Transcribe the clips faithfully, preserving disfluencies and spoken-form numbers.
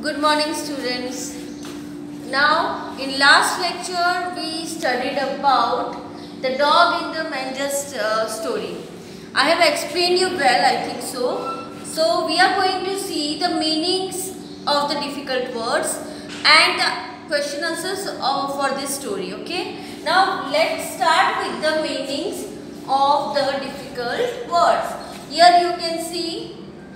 Good morning, students. Now, in last lecture, we studied about the dog in the manger uh, story. I have explained you well, I think so. So, we are going to see the meanings of the difficult words and the question answers of, for this story. Okay. Now, let's start with the meanings of the difficult words. Here you can see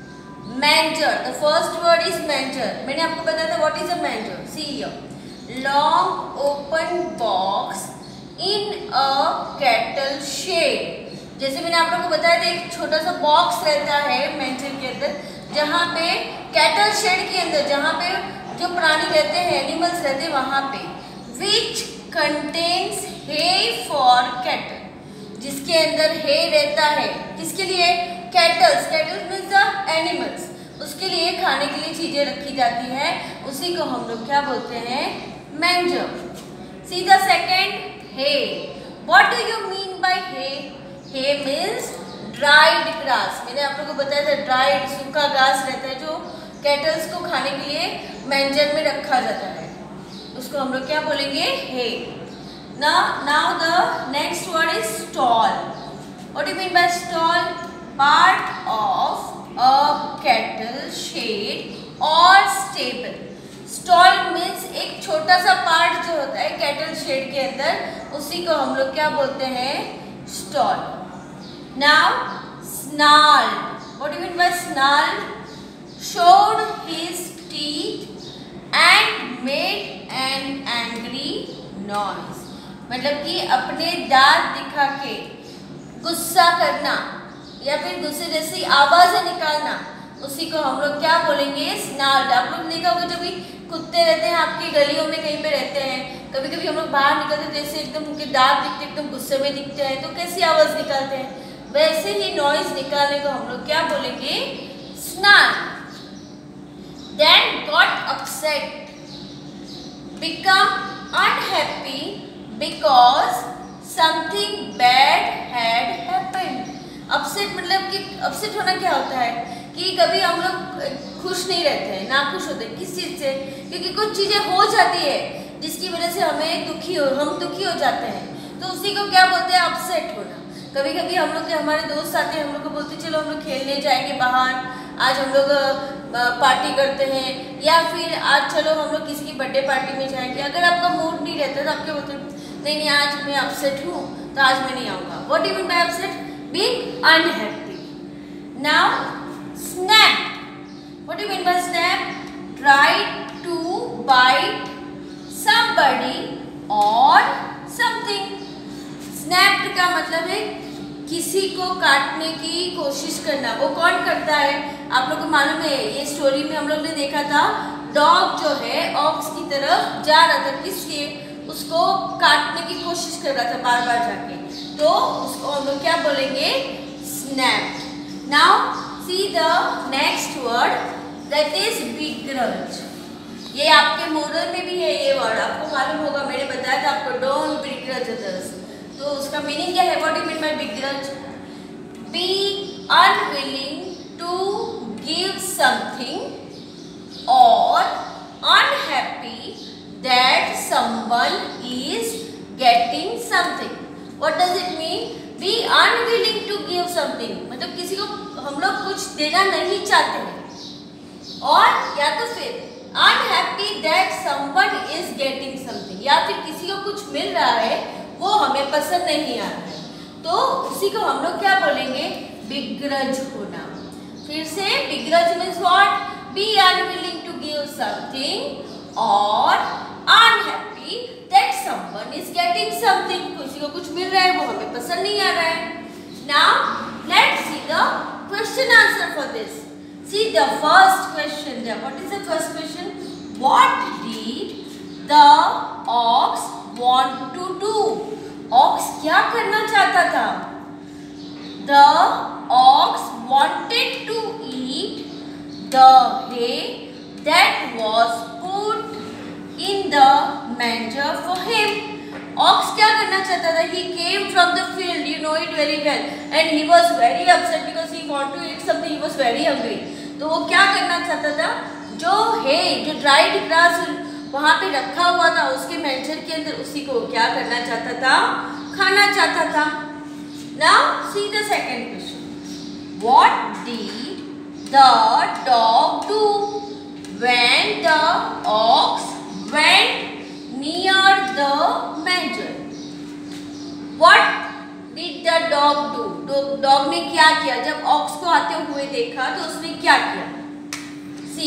manger. The first word is manger. मैंने आपको बताया था what is a manger. See here. Long open box in a cattle shed. जैसे मैंने आप लोगों को बताया था एक छोटा सा बॉक्स रहता है manger के अंदर, जहाँ पे cattle shed के अंदर जहाँ पे जो प्राणी रहते हैं, एनिमल्स रहते हैं वहाँ पे, which contains hay for cattle. जिसके अंदर hay रहता है किसके लिए? Cattles. Cattles means the animals. उसके लिए खाने के लिए चीजें रखी जाती हैं, उसी को हम लोग क्या बोलते हैं? Manger. See the second, hay. What do you mean by hay? Hay means dried grass. मैंने आप लोगों को बताया था ड्राइड सूखा घास रहता है जो कैटल्स को खाने के लिए मैंजर में रखा जाता है, उसको हम लोग क्या बोलेंगे? Hay. Now now the next word is stall. What do you mean by stall? Part of a cattle shed or stable. Stall means एक छोटा सा पार्ट जो होता है कैटल शेड के अंदर, उसी को हम लोग क्या बोलते हैं? Stall. Now snarled. What do you mean by snarled? Showed his teeth and made an angry noise. मतलब कि अपने दांत दिखा के गुस्सा करना या फिर गुस्से जैसी आवाजें निकालना, उसी को हम लोग क्या बोलेंगे? स्नार्ल्ड. आप लोग देखा होगा जब भी कुत्ते रहते हैं आपकी गलियों में कहीं पे रहते हैं, कभी कभी हम लोग बाहर निकलते हैं जैसे एकदम उनके दांत दिखते एकदम गुस्से में दिखते हैं, तो कैसी आवाज निकालते हैं? वैसे ही नॉइज निकालने को हम लोग क्या बोलेंगे? Snarl. Then got upset. Become unhappy because something bad had happened. Upset मतलब कि अपसेट होना क्या होता है कि कभी हम लोग खुश नहीं रहते हैं, ना खुश होते हैं किस चीज़ से, क्योंकि कुछ चीज़ें हो जाती है जिसकी वजह से हमें दुखी हो हम दुखी हो जाते हैं, तो उसी को क्या बोलते हैं? अपसेट होना. कभी कभी हम लोग के हमारे दोस्त आते हैं, हम लोग को बोलते हैं चलो हम लोग खेलने जाएंगे बाहर, आज हम लोग पार्टी करते हैं, या फिर आज चलो हम लोग किसी की बर्थडे पार्टी में जाएंगे. अगर आपका मूड नहीं रहता तो आप क्या बोलते हैं? नहीं नहीं आज मैं अपसेट हूँ तो आज मैं नहीं आऊँगा. What do you mean by upset? Being unhappy. Now, snap. What do you mean by snap? Try to bite somebody or something. Snap का मतलब है किसी को काटने की कोशिश करना. वो कौन करता है? आप लोग को मालूम है, ये स्टोरी में हम लोग ने देखा था, डॉग जो है ऑक्स की तरफ जा रहा था, किसके? उसको काटने की कोशिश कर रहा था बार बार जाके, तो उसको हम लोग क्या बोलेंगे? Snap. Now see the next word, that is begrudge. ये आपके मोरल में भी है ये वर्ड, आपको मालूम होगा, मैंने बताया था आपको, डोंट बिग्रज अदर्स. तो उसका मीनिंग क्या है? What do you mean by begrudge? Be unwilling to give something और unhappy that someone is getting something. What does it mean? Be unwilling to give something. मतलब किसी को हम लोग कुछ देना नहीं चाहते हैं, और या तो फिर unhappy that someone is getting something, या फिर किसी को कुछ मिल रहा है वो हमें पसंद नहीं आ रहा है, तो उसी को हम लोग क्या बोलेंगे? बिग्रज होना. फिर से बिग्रज means what? Be unwilling to give something और unhappy that someone is getting something. किसी को कुछ मिल रहा है वो हमें पसंद नहीं आ रहा है. Now let's see the question answer for this. See the first question there. What is the first question? What did the ox want to do? Ox क्या करना चाहता था? The ox wanted to eat the hay that was put in the manger for him. Ox क्या करना चाहता था? He came from the field, you know it very well, and he was very upset because he want to eat something. He was very hungry. तो वो क्या करना चाहता था? जो है जो ड्राइड ग्रास वहाँ पे रखा हुआ था उसके मेंशन के अंदर उसी को क्या करना चाहता था, खाना चाहता था। Now see the second question, what did the dog do when the ox went near the manger? What did the dog do, dog ने क्या किया जब ऑक्स को आते हुए देखा तो उसने क्या किया? See,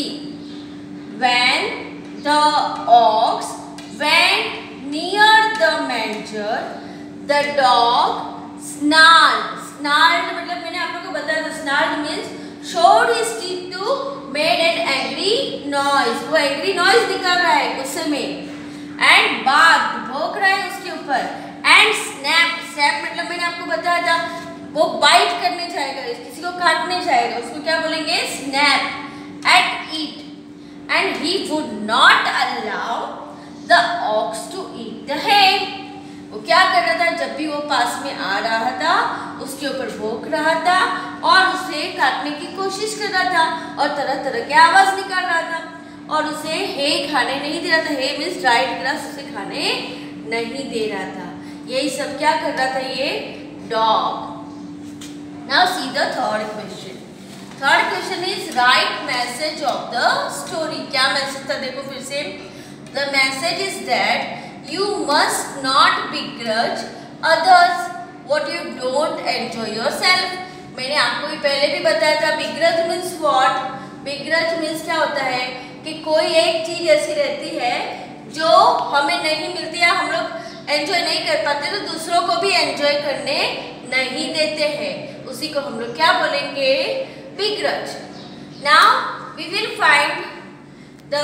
when the ox went near the manger, the dog snarled. Snarled मतलब मैंने आप लोगों को बताया था, snarled means showed his teeth to made an angry noise. वो angry noise निकल रहा है गुस्से में, and barked भौंक रहा है उसके ऊपर, and snapped. snap मतलब मैंने आपको बताया था वो बाइट करने जाएगा, किसी को काटने जाएगा, उसको क्या बोलेंगे? snap at it. And he would not allow the ox to eat the hay. वो क्या कर रहा था? जब भी वो पास में आ रहा था उसके ऊपर भौंक रहा था और उसे काटने की कोशिश कर रहा था और तरह तरह की आवाज निकाल रहा था और उसे हे खाने नहीं दे रहा था। हे मीन्स ड्राइड ग्रास उसे खाने नहीं दे रहा था। यही सब क्या कर रहा था ये dog. Now see the third question. Third question is write message of the story. क्या मैसेज था देखो फिर से। The message is that you must not begrudge others what you don't enjoy yourself. मैंने आपको भी पहले भी बताया था begrudge means what. Begrudge means क्या होता है कि कोई एक चीज ऐसी रहती है जो हमें नहीं मिलती या हम लोग एंजॉय नहीं कर पाते तो दूसरों को भी एंजॉय करने नहीं देते हैं, उसी को हम लोग क्या बोलेंगे? begrudge. Now we will find the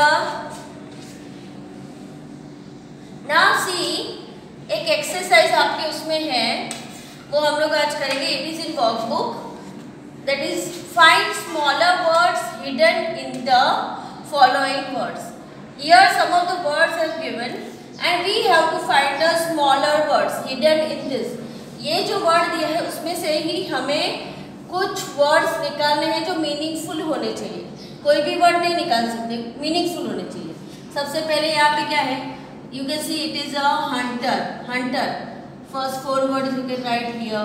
now see एक एक्सरसाइज आपके उसमें है वो हम लोग आज करेंगे। It is in workbook, that is find smaller words hidden in the following words. Here some of the words are given and we have to find the smaller words hidden in this. ये जो word दिया है उसमें से ही हमें कुछ words निकालने हैं जो मीनिंगफुल होने चाहिए। कोई भी वर्ड नहीं निकाल सकते, मीनिंगफुल होने चाहिए। सबसे पहले यहाँ पे क्या है? You can see it is a hunter. Hunter first four words you can write here,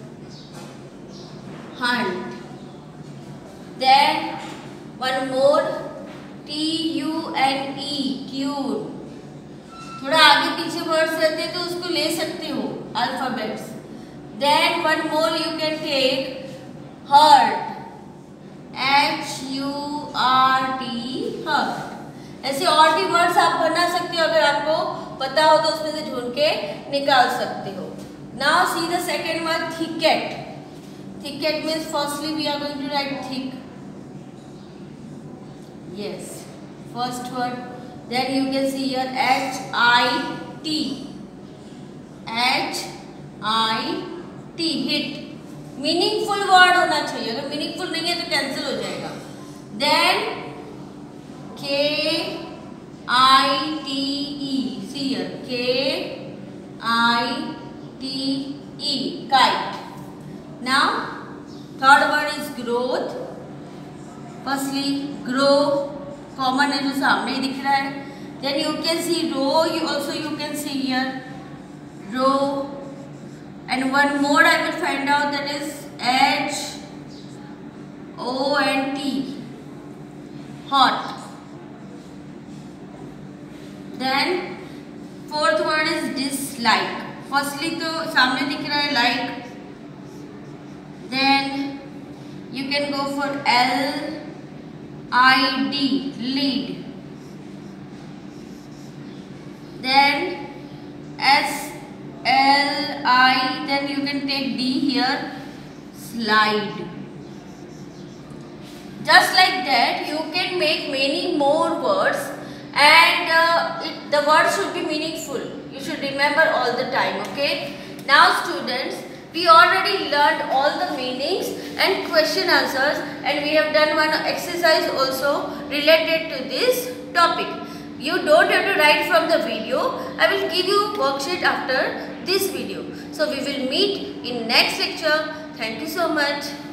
hunt. Then one more, T U N E, tune. थोड़ा आगे पीछे वर्ड्स रहते हैं तो उसको ले सकते हो alphabets. Then one more you can take hurt, H U R T, hurt. ऐसे और भी वर्ड्स आप बना सकते हो, अगर आपको पता हो तो उसमें से ढूंढ के निकाल सकते हो। Now see the second word, thicket. Thicket means firstly we are going to write thick, yes, first word. Then you can see here H I T, H I T, hit. Meaningful word होना चाहिए, अगर meaningful नहीं है तो cancel हो जाएगा। Then के I T E, see here, K I T E, kite. Now third word is growth. Firstly grow, common है जो सामने ही दिख रहा है। Then you can see row, you also you can see here row. And one more I will find out, that is H O N T, hot. Then fourth word is dislike. Firstly तो सामने दिख रहा है like. Then you can go for L I D, lead. Then S L I, then you can take D here, slide. Just like that you can make many more words and uh, it, the words should be meaningful. You should remember all the time, okay? Now students, we already learned all the meanings and question answers, and we have done one exercise also related to this topic. You don't have to write from the video. I will give you worksheet after this video. So we will meet in next lecture. Thank you so much.